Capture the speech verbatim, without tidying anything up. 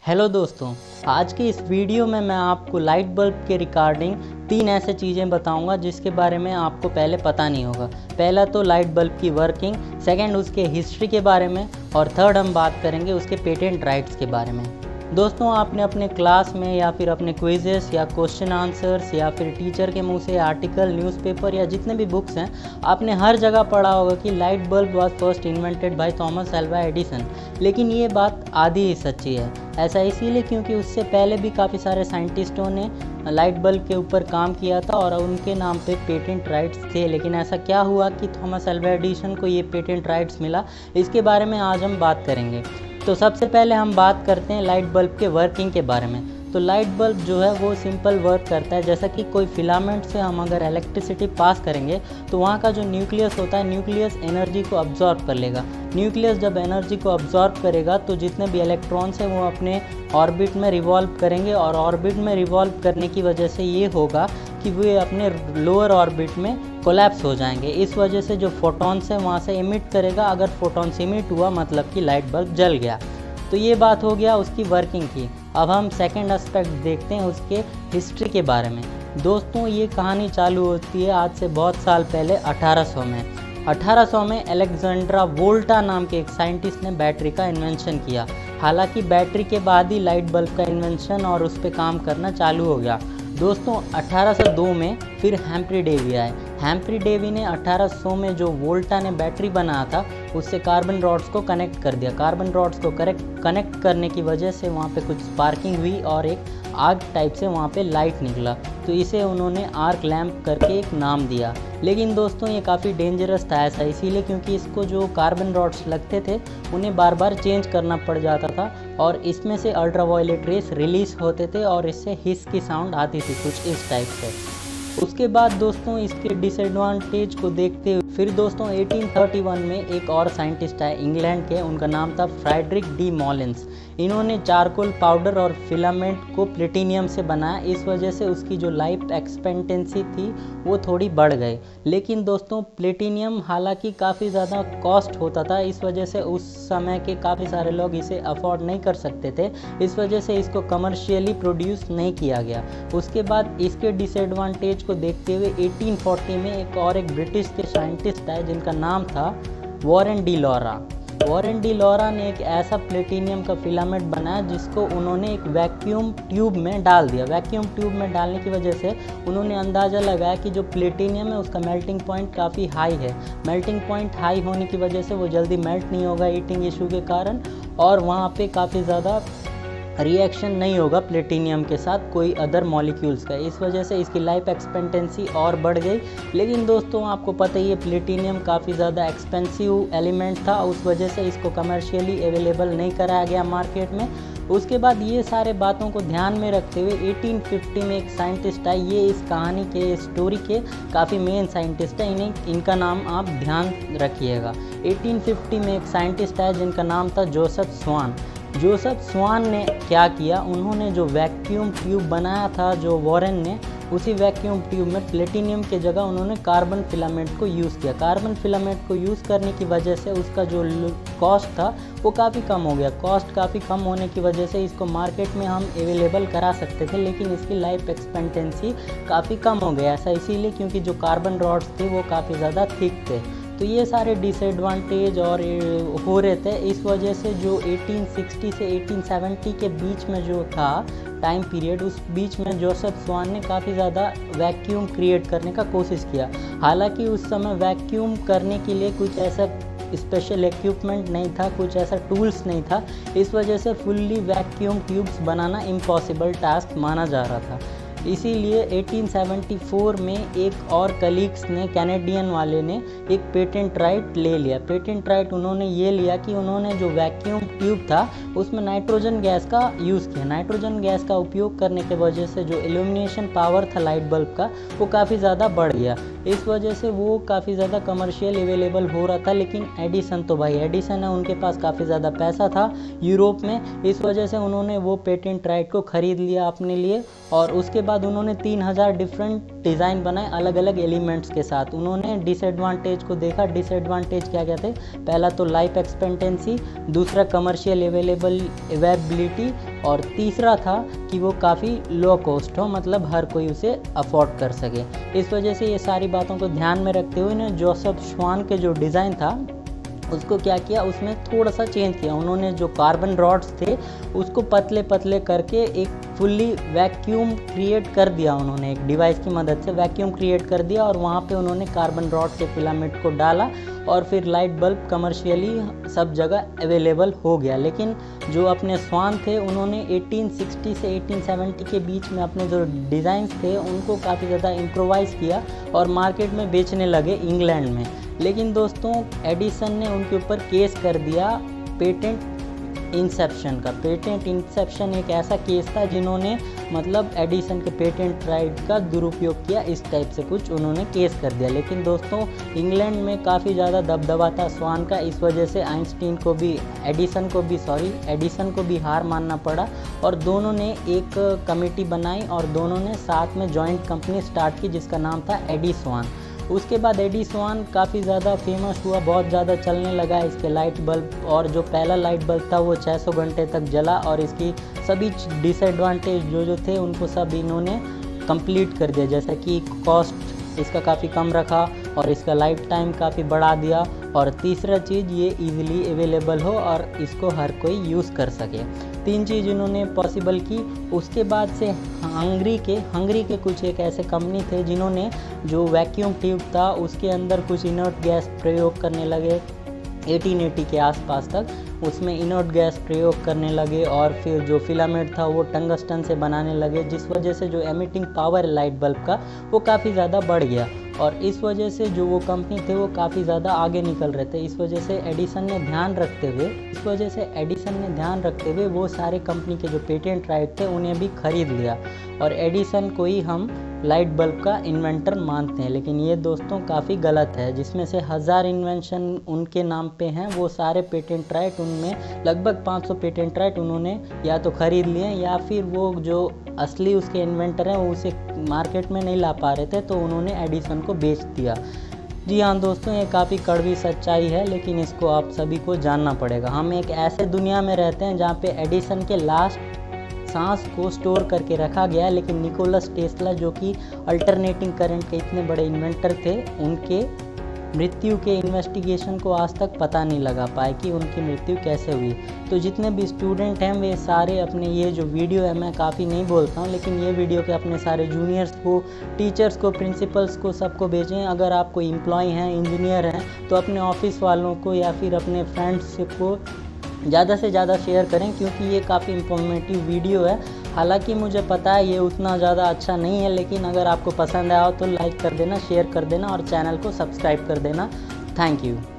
Hello दोस्तों, आज की इस वीडियो में मैं आपको लाइट बल्ब के रिगार्डिंग तीन ऐसे चीज़ें बताऊंगा जिसके बारे में आपको पहले पता नहीं होगा। पहला तो लाइट बल्ब की वर्किंग, सेकंड उसके हिस्ट्री के बारे में और थर्ड हम बात करेंगे उसके पेटेंट राइट्स के बारे में। दोस्तों, आपने अपने क्लास में या फिर अपने क्विजेस या क्वेश्चन आंसर्स या फिर टीचर के मुंह से आर्टिकल, न्यूज़पेपर या जितने भी बुक्स हैं, आपने हर जगह पढ़ा होगा कि light bulb was first invented by Thomas Alva Edison. लेकिन ये बात आधी ही सच्ची है। ऐसा इसीलिए क्योंकि उससे पहले भी काफ़ी सारे साइंटिस्टों ने लाइट बल्ब के ऊपर काम किया था और उनके नाम पे पेटेंट राइट्स थे। लेकिन ऐसा क्या हुआ कि थॉमस अल्वा एडिसन को ये पेटेंट राइट्स मिला, इसके बारे में आज हम बात करेंगे। तो सबसे पहले हम बात करते हैं लाइट बल्ब के वर्किंग के बारे में। तो लाइट बल्ब जो है वो सिंपल वर्क करता है। जैसा कि कोई फिलामेंट से हम अगर इलेक्ट्रिसिटी पास करेंगे तो वहाँ का जो न्यूक्लियस होता है, न्यूक्लियस एनर्जी को अब्जॉर्ब कर लेगा। न्यूक्लियस जब एनर्जी को अब्जॉर्ब करेगा तो जितने भी इलेक्ट्रॉन्स हैं वो अपने ऑर्बिट में रिवॉल्व करेंगे और ऑर्बिट में रिवॉल्व करने की वजह से ये होगा कि वे अपने लोअर ऑर्बिट में कोलैप्स हो जाएंगे। इस वजह से जो फोटॉन्स हैं वहाँ से इमिट करेगा। अगर फोटॉन्स इमिट हुआ मतलब कि लाइट बल्ब जल गया। तो ये बात हो गया उसकी वर्किंग की। अब हम सेकंड एस्पेक्ट देखते हैं उसके हिस्ट्री के बारे में। दोस्तों, ये कहानी चालू होती है आज से बहुत साल पहले अठारह सौ में। अठारह सौ में अलेक्जेंड्रा वोल्टा नाम के एक साइंटिस्ट ने बैटरी का इन्वेंशन किया। हालांकि बैटरी के बाद ही लाइट बल्ब का इन्वेंशन और उस पर काम करना चालू हो गया। दोस्तों, अठारह सौ दो में फिर हैम्फ्री डेवी आए। हैम्फ्री डेवी ने अठारह सौ में जो वोल्टा ने बैटरी बनाया था उससे कार्बन रॉड्स को कनेक्ट कर दिया। कार्बन रॉड्स को करेक्ट कनेक्ट करने की वजह से वहाँ पे कुछ स्पार्किंग हुई और एक आग टाइप से वहाँ पे लाइट निकला। तो इसे उन्होंने आर्क लैम्प करके एक नाम दिया। लेकिन दोस्तों, ये काफ़ी डेंजरस था। ऐसा इसीलिए क्योंकि इसको जो कार्बन रॉड्स लगते थे उन्हें बार बार चेंज करना पड़ जाता था और इसमें से अल्ट्रावायलेट रेस रिलीज होते थे और इससे हिस की साउंड आती थी कुछ इस टाइप से। उसके बाद दोस्तों, इसके डिसएडवांटेज को देखते हुए फिर दोस्तों अठारह सौ इकतीस में एक और साइंटिस्ट आए इंग्लैंड के। उनका नाम था फ्रेडरिक डी मॉलिंस। इन्होंने चारकोल पाउडर और फिलामेंट को प्लेटिनियम से बनाया। इस वजह से उसकी जो लाइफ एक्सपेक्टेंसी थी वो थोड़ी बढ़ गई। लेकिन दोस्तों, प्लेटिनियम हालांकि काफ़ी ज़्यादा कॉस्ट होता था। इस वजह से उस समय के काफ़ी सारे लोग इसे अफोर्ड नहीं कर सकते थे। इस वजह से इसको कमर्शियली प्रोड्यूस नहीं किया गया। उसके बाद इसके डिसएडवांटेज को देखते हुए अठारह सौ चालीस में एक और एक ब्रिटिश के साइंटिस्ट आए जिनका नाम था Warren de la Rue. Warren de la Rue ने एक ऐसा प्लेटिनियम का फिलामेंट बनाया जिसको उन्होंने एक वैक्यूम ट्यूब में डाल दिया। वैक्यूम ट्यूब में डालने की वजह से उन्होंने अंदाज़ा लगाया कि जो प्लेटिनियम है उसका मेल्टिंग पॉइंट काफ़ी हाई है। मेल्टिंग पॉइंट हाई होने की वजह से वो जल्दी मेल्ट नहीं होगा हीटिंग इशू के कारण, और वहाँ पे काफ़ी ज़्यादा रिएक्शन नहीं होगा प्लेटिनियम के साथ कोई अदर मॉलिक्यूल्स का। इस वजह से इसकी लाइफ एक्सपेक्टेंसी और बढ़ गई। लेकिन दोस्तों, आपको पता ही है प्लेटिनियम काफ़ी ज़्यादा एक्सपेंसिव एलिमेंट था। उस वजह से इसको कमर्शियली अवेलेबल नहीं कराया गया मार्केट में। उसके बाद ये सारे बातों को ध्यान में रखते हुए अठारह सौ पचास में एक साइंटिस्ट आए। ये इस कहानी के स्टोरी के काफ़ी मेन साइंटिस्ट हैं। इन्हें इनका नाम आप ध्यान रखिएगा। अठारह सौ पचास में एक साइंटिस्ट आए जिनका नाम था जोसेफ स्वान। जोसेफ स्वान ने क्या किया, उन्होंने जो वैक्यूम ट्यूब बनाया था जो वॉरेन ने, उसी वैक्यूम ट्यूब में प्लेटिनियम के जगह उन्होंने कार्बन फिलामेंट को यूज़ किया। कार्बन फिलामेंट को यूज़ करने की वजह से उसका जो कॉस्ट था वो काफ़ी कम हो गया। कॉस्ट काफ़ी कम होने की वजह से इसको मार्केट में हम अवेलेबल करा सकते थे, लेकिन इसकी लाइफ एक्सपेक्टेंसी काफ़ी कम हो गया। ऐसा इसीलिए क्योंकि जो कार्बन रॉड्स थे वो काफ़ी ज़्यादा थिक थे। तो ये सारे डिसएडवांटेज और हो रहे थे। इस वजह से जो अठारह सौ साठ से अठारह सौ सत्तर के बीच में जो था टाइम पीरियड, उस बीच में जोसेफ स्वान ने काफ़ी ज़्यादा वैक्यूम क्रिएट करने का कोशिश किया। हालांकि उस समय वैक्यूम करने के लिए कुछ ऐसा स्पेशल इक्विपमेंट नहीं था, कुछ ऐसा टूल्स नहीं था। इस वजह से फुल्ली वैक्यूम ट्यूब्स बनाना इम्पॉसिबल टास्क माना जा रहा था। इसीलिए अठारह सौ चौहत्तर में एक और कलीग्स ने, कैनेडियन वाले ने एक पेटेंट राइट ले लिया। पेटेंट राइट उन्होंने ये लिया कि उन्होंने जो वैक्यूम ट्यूब था उसमें नाइट्रोजन गैस का यूज़ किया। नाइट्रोजन गैस का उपयोग करने की वजह से जो इल्यूमिनेशन पावर था लाइट बल्ब का वो काफ़ी ज़्यादा बढ़ गया। इस वजह से वो काफ़ी ज़्यादा कमर्शियल अवेलेबल हो रहा था। लेकिन एडिसन तो भाई एडिसन है, उनके पास काफ़ी ज़्यादा पैसा था यूरोप में। इस वजह से उन्होंने वो पेटेंट राइट को ख़रीद लिया अपने लिए और उसके बाद उन्होंने तीन हज़ार डिफरेंट डिज़ाइन बनाए अलग अलग एलिमेंट्स के साथ। उन्होंने डिसएडवांटेज को देखा। डिसएडवांटेज क्या क्या थे? पहला तो लाइफ एक्सपेक्टेंसी, दूसरा कमर्शियल अवेलेबल अवेलेबिलिटी, और तीसरा था कि वो काफ़ी लो कॉस्ट हो, मतलब हर कोई उसे अफोर्ड कर सके। इस वजह से ये सारी बातों को ध्यान में रखते हुए ना जोसेफ श्वान के जो डिज़ाइन था उसको क्या किया, उसमें थोड़ा सा चेंज किया। उन्होंने जो कार्बन रॉड्स थे उसको पतले पतले करके एक फुल्ली वैक्यूम क्रिएट कर दिया। उन्होंने एक डिवाइस की मदद से वैक्यूम क्रिएट कर दिया और वहाँ पे उन्होंने कार्बन रॉड के फिलामेंट को डाला और फिर लाइट बल्ब कमर्शियली सब जगह अवेलेबल हो गया। लेकिन जो अपने स्वान थे उन्होंने अठारह सौ साठ से अठारह सौ सत्तर के बीच में अपने जो डिज़ाइंस थे उनको काफ़ी ज़्यादा इम्प्रोवाइज़ किया और मार्केट में बेचने लगे इंग्लैंड में। लेकिन दोस्तों एडिसन ने उनके ऊपर केस कर दिया पेटेंट इंसेप्शन का। पेटेंट इंसेप्शन एक ऐसा केस था जिन्होंने मतलब एडिसन के पेटेंट राइट का दुरुपयोग किया, इस टाइप से कुछ उन्होंने केस कर दिया। लेकिन दोस्तों इंग्लैंड में काफ़ी ज़्यादा दबदबा था स्वान का, इस वजह से आइंस्टीन को भी एडिसन को भी सॉरी एडिसन को भी हार मानना पड़ा और दोनों ने एक कमेटी बनाई और दोनों ने साथ में जॉइंट कंपनी स्टार्ट की जिसका नाम था एडिसॉन। उसके बाद एडिसॉन काफ़ी ज़्यादा फेमस हुआ, बहुत ज़्यादा चलने लगा इसके लाइट बल्ब, और जो पहला लाइट बल्ब था वो छह सौ घंटे तक जला और इसकी सभी डिसएडवांटेज जो जो थे उनको सब इन्होंने कंप्लीट कर दिया, जैसे कि कॉस्ट इसका काफ़ी कम रखा और इसका लाइफ टाइम काफ़ी बढ़ा दिया, और तीसरा चीज़ ये इजीली अवेलेबल हो और इसको हर कोई यूज़ कर सके। तीन चीज़ इन्होंने पॉसिबल की। उसके बाद से हंगरी के हंगरी के कुछ एक ऐसे कंपनी थे जिन्होंने जो वैक्यूम ट्यूब था उसके अंदर कुछ इनर्ट गैस प्रयोग करने लगे अठारह सौ अस्सी के आसपास तक, उसमें इनर्ट गैस प्रयोग करने लगे और फिर जो फिलामेंट था वो टंगस्टन से बनाने लगे, जिस वजह से जो एमिटिंग पावर है लाइट बल्ब का वो काफ़ी ज़्यादा बढ़ गया और इस वजह से जो वो कंपनी थे वो काफ़ी ज़्यादा आगे निकल रहे थे। इस वजह से एडिसन ने ध्यान रखते हुए इस वजह से एडिसन ने ध्यान रखते हुए वो सारे कंपनी के जो पेटेंट राइट थे उन्हें भी खरीद लिया और एडिसन को ही हम लाइट बल्ब का इन्वेंटर मानते हैं। लेकिन ये दोस्तों काफ़ी गलत है। जिसमें से हज़ार इन्वेंशन उनके नाम पे हैं, वो सारे पेटेंट राइट उनमें लगभग पाँच सौ पेटेंट राइट उन्होंने या तो ख़रीद लिए या फिर वो जो असली उसके इन्वेंटर हैं वो उसे मार्केट में नहीं ला पा रहे थे तो उन्होंने एडिसन को बेच दिया। जी हाँ दोस्तों, ये काफ़ी कड़वी सच्चाई है लेकिन इसको आप सभी को जानना पड़ेगा। हम एक ऐसे दुनिया में रहते हैं जहाँ पे एडिसन के लास्ट सांस को स्टोर करके रखा गया है, लेकिन निकोलस टेस्ला जो कि अल्टरनेटिंग करंट के इतने बड़े इन्वेंटर थे, उनके मृत्यु के इन्वेस्टिगेशन को आज तक पता नहीं लगा पाए कि उनकी मृत्यु कैसे हुई। तो जितने भी स्टूडेंट हैं वे सारे अपने ये जो वीडियो है, मैं काफ़ी नहीं बोलता हूँ लेकिन ये वीडियो के अपने सारे जूनियर्स को, टीचर्स को, प्रिंसिपल्स को, सबको भेजें। अगर आप कोई एम्प्लॉय हैं, इंजीनियर हैं तो अपने ऑफिस वालों को या फिर अपने फ्रेंड्स को ज़्यादा से ज़्यादा शेयर करें क्योंकि ये काफ़ी इंफॉर्मेटिव वीडियो है। हालांकि मुझे पता है ये उतना ज़्यादा अच्छा नहीं है, लेकिन अगर आपको पसंद आया हो तो लाइक कर देना, शेयर कर देना और चैनल को सब्सक्राइब कर देना। Thank you.